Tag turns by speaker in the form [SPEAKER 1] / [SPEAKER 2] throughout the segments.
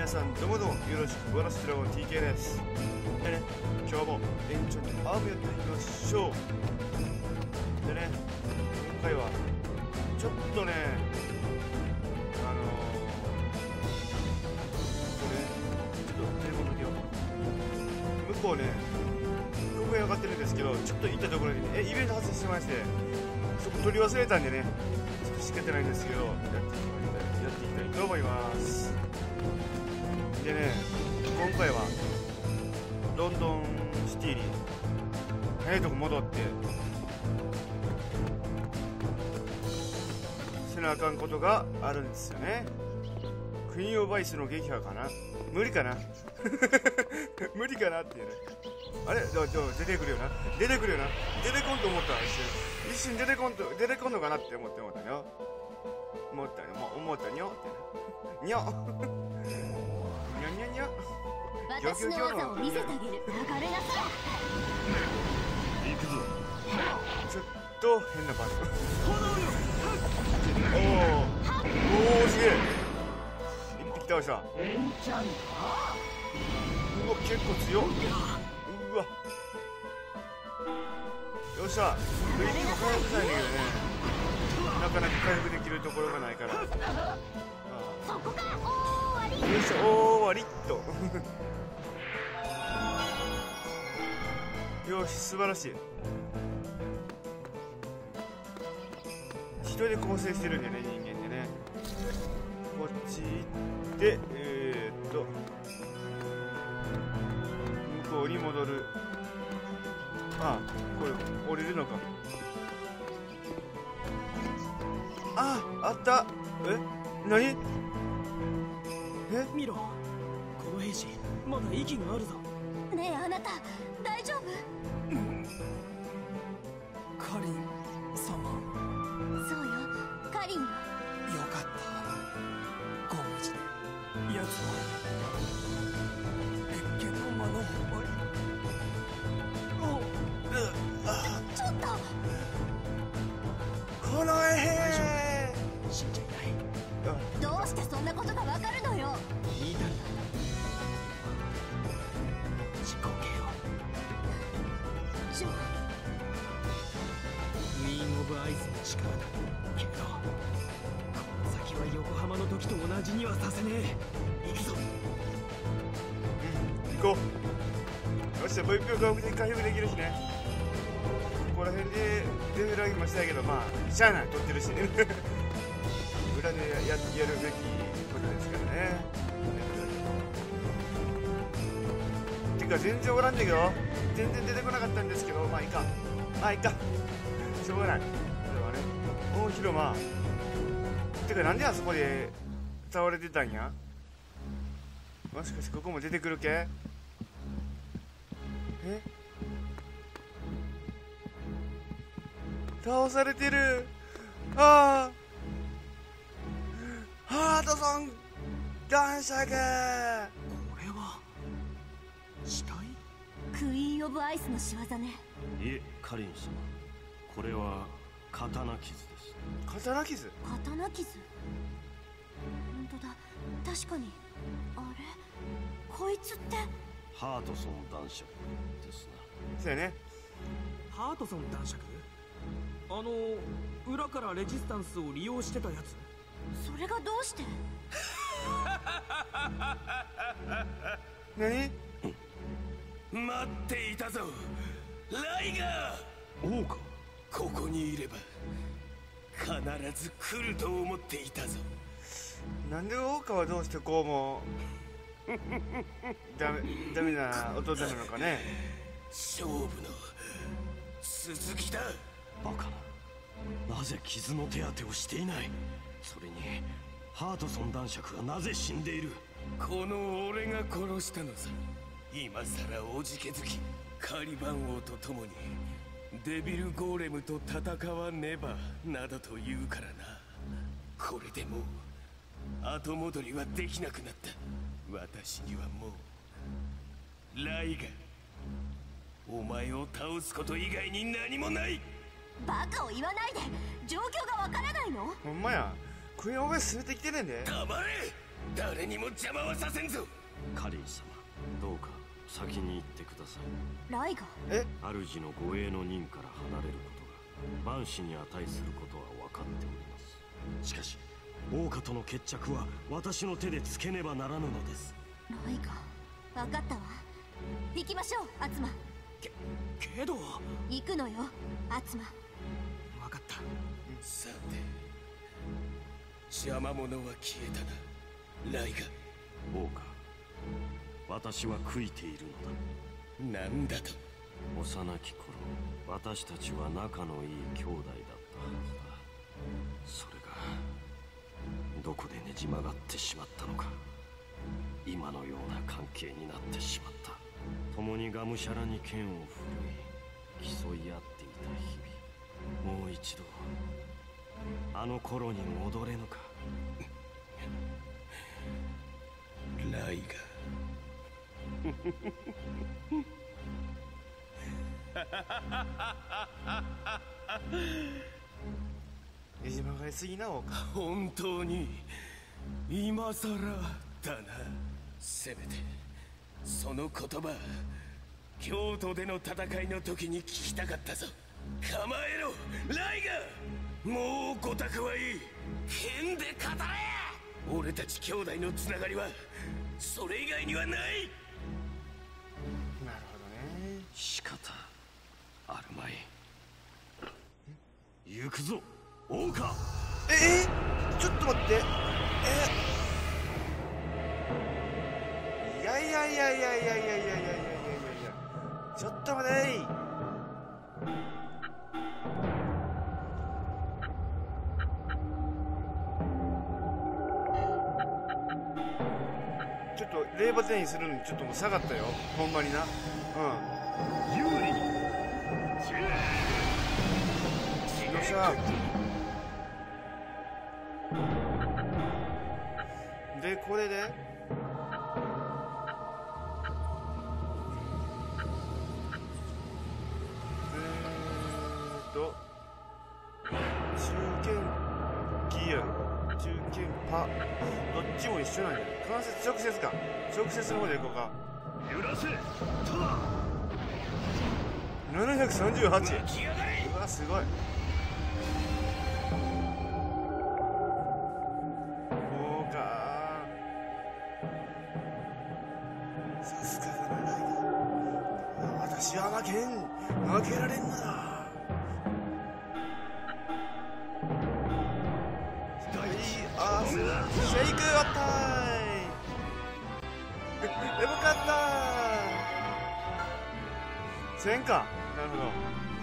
[SPEAKER 1] 皆さんどうもどうもよろしく。ボーナスドラゴン TK です。でね、今日もエンチャントアームやっていきましょう。でね、今回はちょっとね、これちょっとテレフォンの向こうね、ここへ上がってるんですけど、ちょっと行ったところにね、イベント発生してまして、そこ取り忘れたんでね、ちょっと仕方ないんですけど、やっていきたいと思います。でね、今回はロンドンシティに早いとこ戻ってせなあかんことがあるんですよね。クイーンオブアイスの撃破かな、無理かな無理かなっていうね、あれ出てくるよな、出てこんと思った。一瞬出てこんのかなって思ったよ思ったにょってね、にょにゃにゃ
[SPEAKER 2] 私の技を見せてあげる。流れなさい。
[SPEAKER 3] 行くぞ。
[SPEAKER 1] ちょっと変なバトル。おおすげえ、一匹倒した。うわ結構強っ。うわよっしゃ、ブリッジも回復したいんだけどね、なかなか回復できるところがないから。
[SPEAKER 2] そこか。おー終わり。
[SPEAKER 1] よいしょ、おー終わりっとよし、素晴らしい。一人で構成してるんだよね、人間ってね。こっち行って向こうに戻る。あ、これ降りるのか。あった。何？
[SPEAKER 4] 見ろ、この兵士まだ息があるぞ。
[SPEAKER 2] ねえあなた大丈夫？
[SPEAKER 4] カリン様。
[SPEAKER 2] そうよ、カリンよ。
[SPEAKER 4] よかった、ご無事で。奴は別件の間の終わり。
[SPEAKER 2] ちょっと
[SPEAKER 1] この
[SPEAKER 4] 死んじゃいない。
[SPEAKER 2] どうしてそんなことがわかるのよ。
[SPEAKER 4] 言いたいな。自己嫌悪。
[SPEAKER 2] ジョー、
[SPEAKER 4] クイーン・オブ・アイスの力だけど、この先は横浜の時と同じにはさせねえ。行くぞ。
[SPEAKER 1] 行こう。よっしゃ、VP を回復できるしね。ここら辺でレベル上げもしたいけど、まあしゃあない、取ってるしね裏でやるべきことですからね。てか全然おらんねんけど、全然出てこなかったんですけど、まあいいかしょうがない。これはね、大広間てか、なんであそこで倒れてたんや。もしかしてここも出てくるけ。倒されてる。ハートソン男爵。
[SPEAKER 4] これは死体？
[SPEAKER 2] クイーン・オブ・アイスの仕業ね。
[SPEAKER 3] いえ、カリン様、これは刀傷です。
[SPEAKER 1] 刀傷？
[SPEAKER 2] 刀傷。本当だ、確かに。あれ、こいつって
[SPEAKER 3] ハートソン男爵ですな。
[SPEAKER 1] そうやね。
[SPEAKER 4] ハートソン男爵？裏からレジスタンスを利用してたやつ？
[SPEAKER 2] それがどうして？
[SPEAKER 1] 何？
[SPEAKER 5] 待っていたぞ、ライガー。
[SPEAKER 3] 王か。
[SPEAKER 5] ここにいれば必ず来ると思っていたぞ。
[SPEAKER 1] なんで大川はどうしてこうもダメな弟なのかね。
[SPEAKER 5] 勝負の続きだ。
[SPEAKER 3] バカな。なぜ傷の手当てをしていない。それにハートソン男爵がなぜ死んでいる。
[SPEAKER 5] この俺が殺したのさ。今さらおじけづきカリバン王と共にデビルゴーレムと戦わねばなどと言うからな。これでもう後戻りはできなくなった。私にはもうライガー、お前を倒すこと以外に何もない。
[SPEAKER 2] バカを言わないで。状況がわからないの？
[SPEAKER 1] ほんまや、クイーンオブアイス連れてきてねんで。
[SPEAKER 5] 黙れ。 誰にも邪魔はさせんぞ。
[SPEAKER 3] カリー様、どうか先に行ってください。
[SPEAKER 2] ライガ
[SPEAKER 1] え
[SPEAKER 3] 主の護衛の任から離れることが万死に値することは分かっております。しかし王家との決着は私の手でつけねばならぬのです。
[SPEAKER 2] ライガ分かったわ。行きましょうアツマ。
[SPEAKER 4] けど
[SPEAKER 2] 行くのよアツマ。
[SPEAKER 4] 分かった。
[SPEAKER 5] さて、邪魔者は消えたな、ライガ。
[SPEAKER 3] 王家、私は悔いているのだ。
[SPEAKER 5] なんだと。
[SPEAKER 3] 幼き頃、私たちは仲のいい兄弟だったはずだ。それがどこでねじ曲がってしまったのか、今のような関係になってしまった。共にがむしゃらに剣を振るい競い合っていた日々、もう一度あの頃に戻れぬか。
[SPEAKER 5] ライ
[SPEAKER 1] ねじ曲がりすぎな王か。
[SPEAKER 5] ガ、本当に今さらだな。せめてその言葉、京都での戦いの時に聞きたかったぞ。構えろライガ。もうごたくはいい。剣で語れ。俺たち兄弟のつながりはそれ以外にはない。
[SPEAKER 1] なるほどね。
[SPEAKER 3] 仕方あるまい。行くぞ王家。
[SPEAKER 1] ちょっと待って。いやいやいやいやいやいやいやいやいやいやいや、ちょっと待てい。ちょっと令和転移するのにちょっともう下がったよ、ほんまにな。
[SPEAKER 3] 有利に。
[SPEAKER 1] よっしゃ。でこれで中堅ギア中堅パどっちも一緒なんや。関節直接か。直接の方でいこうか。
[SPEAKER 3] 揺らせと
[SPEAKER 1] 738。
[SPEAKER 5] 巻き上がれ。
[SPEAKER 1] うわすごい。そうか、さすがだなライガ。私は負けられんのだ。シェイクアタイよかった1000か。なるほど。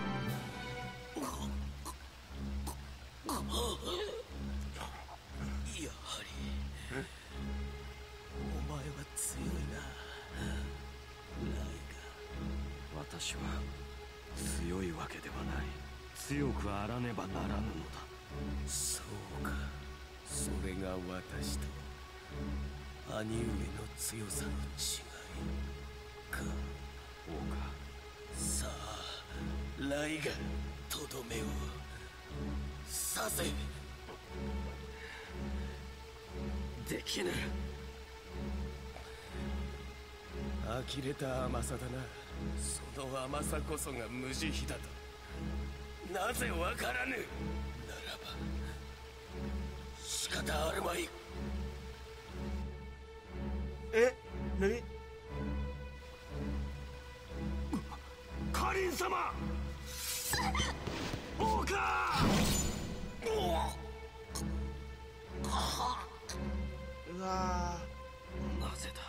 [SPEAKER 5] やはりお前は強いなライ
[SPEAKER 3] 私は強いわけではない。強くあらねばならぬのだ。
[SPEAKER 5] ガ。そうか、それが私と兄上の強さの違いか。
[SPEAKER 3] 王家、
[SPEAKER 5] さあライガ、とどめをさせ。
[SPEAKER 3] できぬ。
[SPEAKER 5] 呆れた甘さだな。その甘さこそが無慈悲だとなぜわからぬ。ならば仕方あるまい。
[SPEAKER 1] 何。
[SPEAKER 3] カリン様。王家。
[SPEAKER 1] うわ
[SPEAKER 3] なぜだ。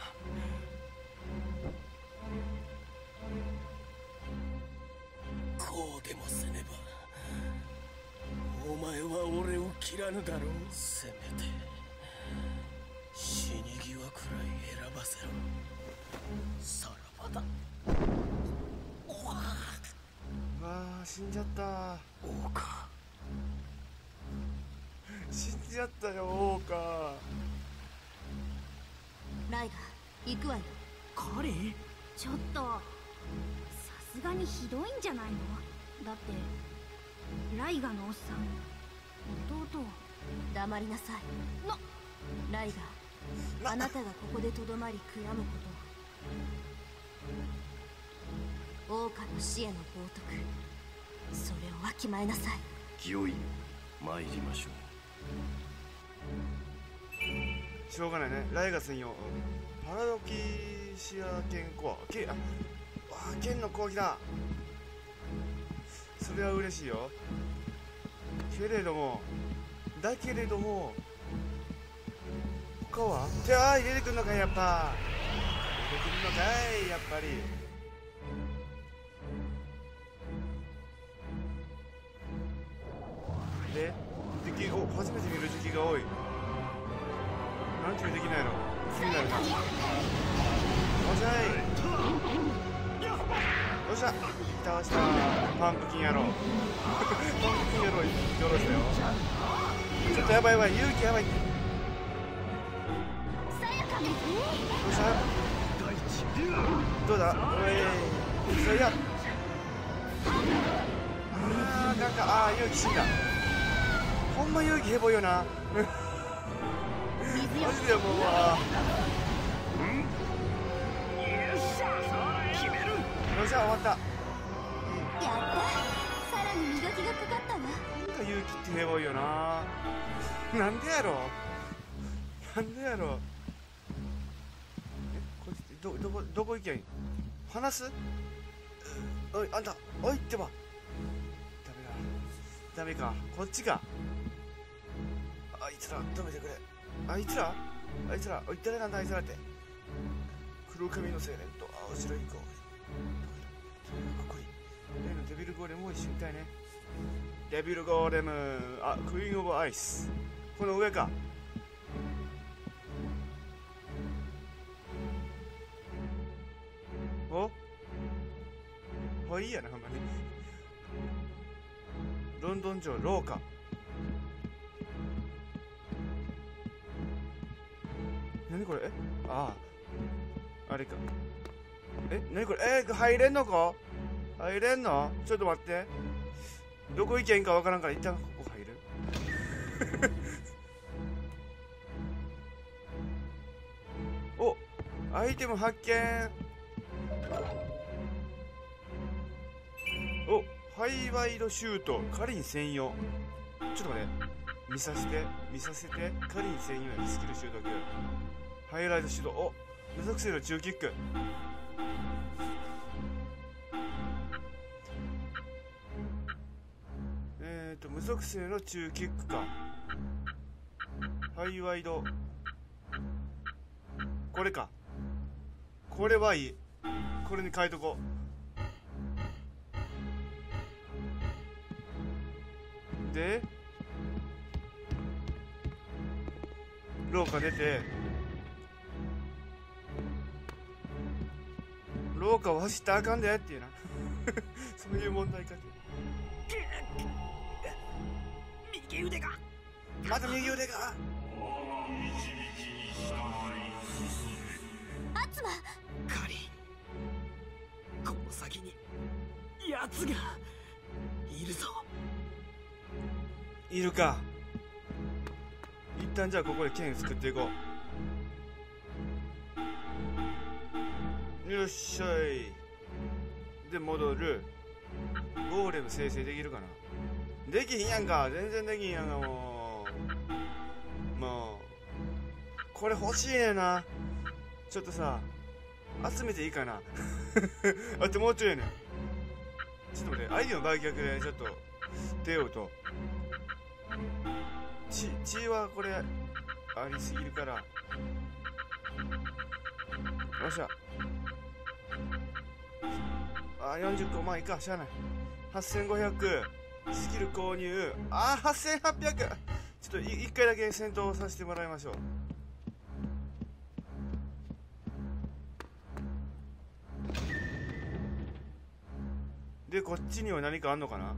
[SPEAKER 5] こうでもせねばお前は俺を切らぬだろう。せめて死に際くらい選ばせろ。さらばだ。
[SPEAKER 1] うわ死んじゃった。
[SPEAKER 3] 王家、
[SPEAKER 1] 死んじゃったよ王家。
[SPEAKER 2] ライガ行くわよ。
[SPEAKER 4] カリー。
[SPEAKER 2] ちょっとさすがにひどいんじゃないの。だってライガのおっさん弟を。黙りなさい。ライガあなたがここでとどまり悔やむことを、桜花の死への冒涜、それをわきまえなさい。
[SPEAKER 3] 清い参りましょ
[SPEAKER 1] しょうがないね。来月によパラドキシア剣コア剣、あ、わあ、剣の攻撃だ。それは嬉しいよ。けれども他は手は入れてくんのかい。やっぱ入れてくんのかい、やっぱり。で敵、お、初めて見る敵が多い。なんていうできないの気になるな。おっしゃい、よっしゃ、倒した。パンプキン野郎パンプキン野郎よろしたよ。ちょっとやばいやばい、勇気やばいって。どうしたどうだ、おい、それや、あー、なんか、あー、勇気死んだ。ほんま勇気ヘボいよなマジでもう、よっしゃ、終わった。
[SPEAKER 2] やった、さらに磨きがかかったわ。
[SPEAKER 1] なんか勇気ってヘボいよな。なんでやろなんでやろ。こっちどこ行きゃいい。話す。おい、あんた、おいってば。ダメか、こっちか。あいつら止めてくれ。あいつらおい、誰なんだあいつらって。黒髪の青年と青白いゴーレム、ここに例のデビルゴーレムを一緒に見たいね。デビルゴーレム、あ、クイーンオブアイス、この上か。おいいやな、ほんまに。ロンドン城廊下。何これ。ああ、あれか。何これ。入れんのか。入れんの。ちょっと待って、どこ行けんかわからんから一旦ここ入るお、アイテム発見。お、ハイワイドシュート、カリン専用。ちょっと待って、見させて、カリン専用やスキル習得。ハイライトシュート、お、無属性の中キック。無属性の中キックか。ハイワイド、これか。これはいい。これに変えとこう。で廊下出て、廊下を走ったらあかんでっていうなそういう問題かって。
[SPEAKER 4] 右腕が、
[SPEAKER 1] また右腕が。
[SPEAKER 2] アツマ、
[SPEAKER 4] カリン、この先に奴がいるぞ。
[SPEAKER 1] いるか。一旦じゃあここで剣作っていこう。よっしゃい。で戻る。ゴーレム生成できるかな。できひんやんか。全然できひんやんか。もうこれ欲しいねんな。ちょっとさ集めていいかなあともうちょいやねん。ちょっと待って、アイディの売却でちょっと出ようと。血はこれありすぎるから。よっしゃ。40個、まあいいか、しゃあない。8500、スキル購入。8800。ちょっと1回だけ戦闘させてもらいましょう。でこっちには何かあんのかな。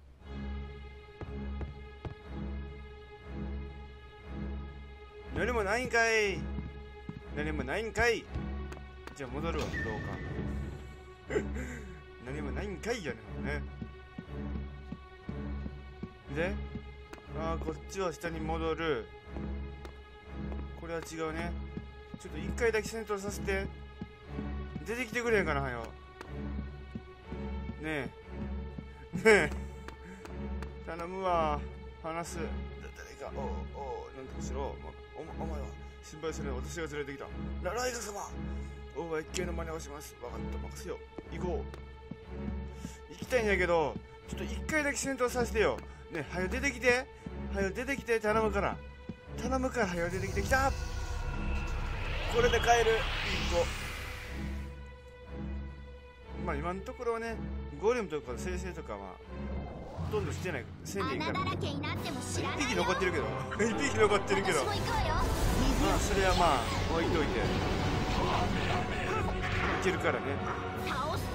[SPEAKER 1] 何もないんかい。何もないんかい。じゃあ戻るわ、廊下何もないんかいやね。でこっちは下に戻る。これは違うね。ちょっと一回だけ戦闘させて。出てきてくれへんかな、はよ。ねえねえ頼むわ。話す。誰か、おうなんとかしろ。お前は心配するな。私が連れてきた。ライガ様、王は一見の真似をします。分かった、任せよう。行こう。行きたいんやけど、ちょっと一回だけ戦闘させてよ。ねえ、はよ出てきて。はよ出てきて、頼むから。はよ出てきて。きた。これで帰る。いい子。まあ今のところはね、ゴーレムとか生成とかはほとんどしてない。せんでいいから。
[SPEAKER 2] 穴だらけになっても知らないよ。
[SPEAKER 1] 1匹残ってるけど1匹残ってるけど、
[SPEAKER 2] 私も行くわよ。
[SPEAKER 1] まあそれはまあ置いといて、いけるからね。
[SPEAKER 2] 倒す。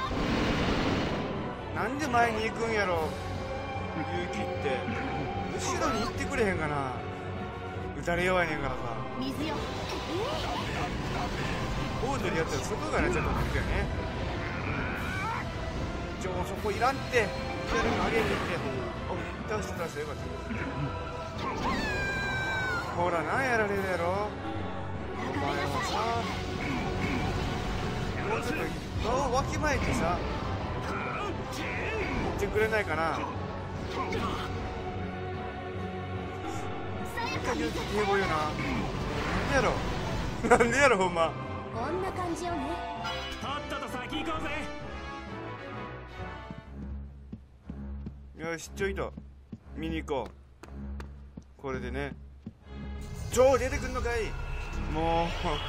[SPEAKER 1] なんで前に行くんやろ勇気って。後ろに行ってくれへんかな。撃たれ弱いねんからさ。
[SPEAKER 2] 水よ。
[SPEAKER 1] オートでやったらそこがねちょっと無理だよね。そこいらんって。手の上げに行って。お、倒してよかった。ほらなんやられるやろお前はさ。もうちょっとわきまえてさ言ってくれないかな。一回言うて平凡よな。なんでやろほんま。
[SPEAKER 2] こんな感じよね。
[SPEAKER 4] とっとと先行こうぜ。
[SPEAKER 1] よし、ちょいと見に行こう。これでね。出てくんのかい。も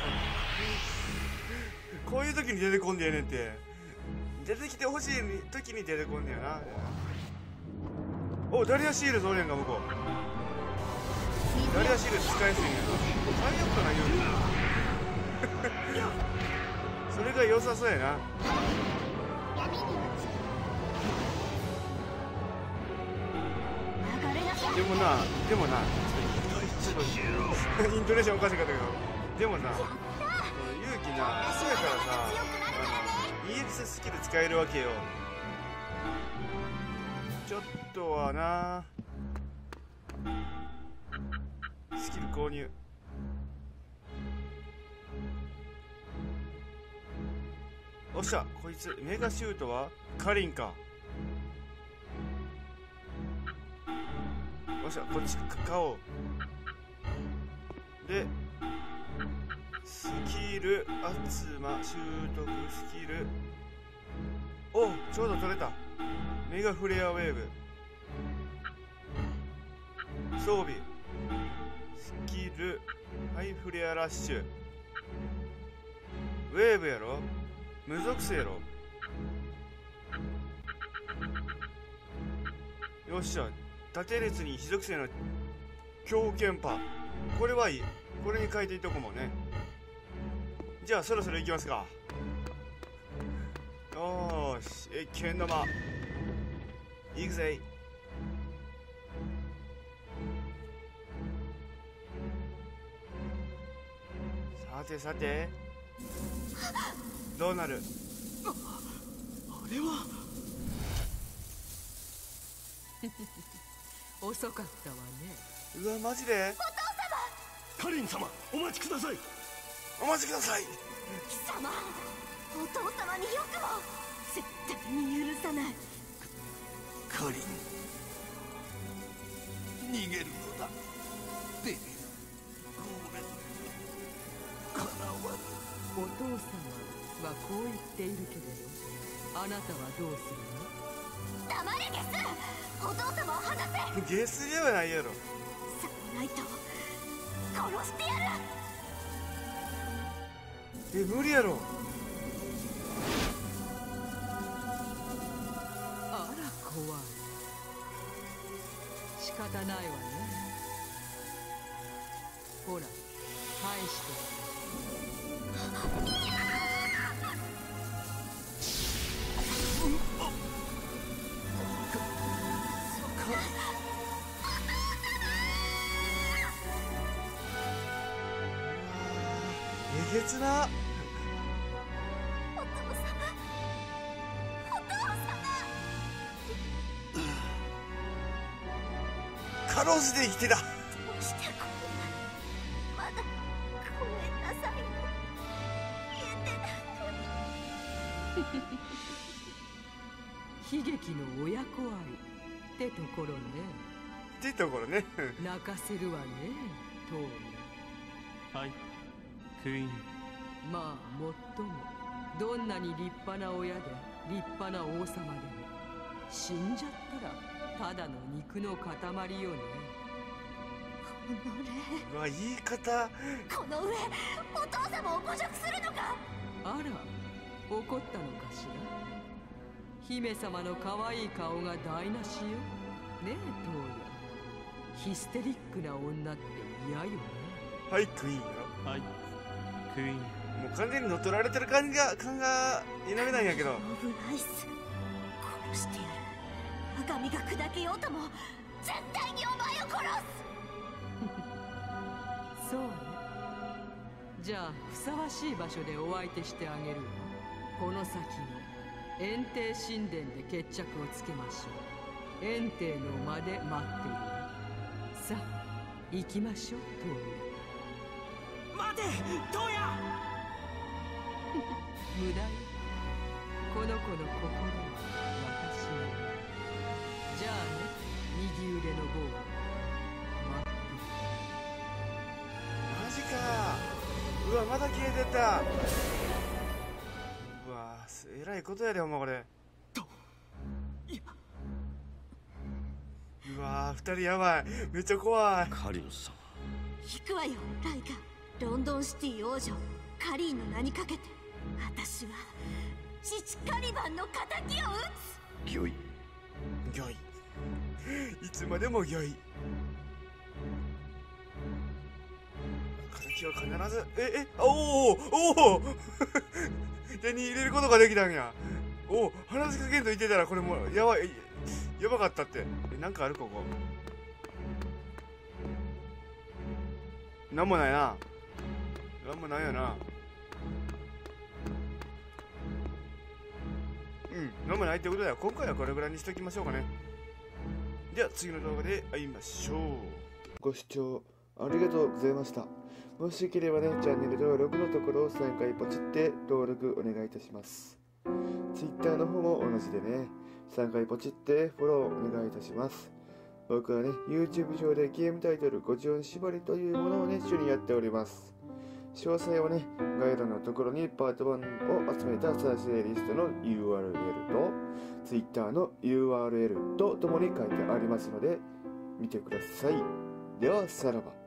[SPEAKER 1] うこういう時に出てこんでやねんって。出てきてほしい時に出てこんねやな。お、ダリアシールドおれんが向こう。ダリアシールド使えすぎんやな。最悪かな言うそれが良さそうやな。
[SPEAKER 2] 闇に落ち
[SPEAKER 1] でもなちょっとイントネーションおかしかったけど、でもな、勇気な、そうやからさ、EX スキル使えるわけよ。ちょっとはな、スキル購入。おっしゃ、こいつメガシュートはカリンか。よっしゃ、こっち買おう。でスキル集ま習得スキル。お、ちょうど取れた。メガフレアウェーブ装備スキルハイフレアラッシュウェーブやろ。無属性やろ。よっしゃ、縦列に非属性の強肩波。これはいい。これに変えていっとこもね。じゃあそろそろ行きますか。よーし、剣玉行くぜ。さてさてどうなる。
[SPEAKER 4] あれは
[SPEAKER 6] 遅かったわね。
[SPEAKER 1] うわ、マジで。
[SPEAKER 3] カリン様、お待ちください。
[SPEAKER 1] お待ちください。
[SPEAKER 2] 貴様、お父様によくも。絶対に許さない。
[SPEAKER 7] カリン、逃げるのだ。デビルゴーレム、かなわぬ。
[SPEAKER 6] お父様はこう言っているけれど、あなたはどうするの？
[SPEAKER 2] 黙れゲス。お父様を離せ。
[SPEAKER 1] ゲスではないやろ。
[SPEAKER 2] さもないと殺してやる。
[SPEAKER 1] 無理やろ。
[SPEAKER 6] あら怖い。仕方ないわね。ほら、返して。
[SPEAKER 1] えげつな。
[SPEAKER 2] お父様、
[SPEAKER 1] かろうじて生きてた。
[SPEAKER 2] どうしてこんな。まだ
[SPEAKER 6] 悲劇の親子愛ってところね。
[SPEAKER 1] ってところね。
[SPEAKER 6] 泣かせるわね、トーヤ。
[SPEAKER 5] はい、クイーン。
[SPEAKER 6] まあもっともどんなに立派な親で立派な王様でも死んじゃったらただの肉の塊よね。
[SPEAKER 1] うわ、言い方。
[SPEAKER 2] この上お父様を侮辱するのか。
[SPEAKER 6] あら、怒ったのかしら。姫様の可愛い顔が台無しよ。ねえトーヤ、ヒステリックな女って嫌よね。
[SPEAKER 1] はい、クイーンよ。
[SPEAKER 5] はい、クイーン。
[SPEAKER 1] もう完全に乗っ取られてる感が否めないんやけど。
[SPEAKER 2] オブライス、殺してやる。我が身が砕けようとも絶対にお前を殺す。
[SPEAKER 6] そうね。じゃあふさわしい場所でお相手してあげるわ。この先の炎帝神殿で決着をつけましょう。炎帝の間で待っているわ。さあ行きましょう、トーヤ。
[SPEAKER 4] 待て、トーヤ。
[SPEAKER 6] 無駄よ。この子の心は私の。じゃあね、右腕の棒を待ってる。
[SPEAKER 1] マジか。うわ、まだ消えてた。うわ、えらいことやで、ほんまこれ。うわ、2人やばい。めっちゃ怖い。
[SPEAKER 3] カリンさん、
[SPEAKER 2] 行くわよ、ライカ。ロンドンシティ王女カリーの名にかけて私は父カリバンの敵を討つ。
[SPEAKER 3] 御意。
[SPEAKER 1] 御意。いつまでも御意。敵は必ずおお手に入れることができたんや。おお、話しかけんと言ってたらこれもうやばかったって。なんかある？ここなんもないな。なんもないよな。なんもないってことだよ。今回はこれぐらいにしときましょうかね。では次の動画で会いましょう。ご視聴ありがとうございました。もしよければね、チャンネル登録のところを3回ポチって登録お願いいたします。Twitter の方も同じでね、3回ポチってフォローお願いいたします。僕はね、YouTube 上でゲームタイトル54縛りというものをね、主にやっております。詳細はね、概要欄のところにパート1を集めた再生リストの URL と Twitter の URL とともに書いてありますので見てください。ではさらば。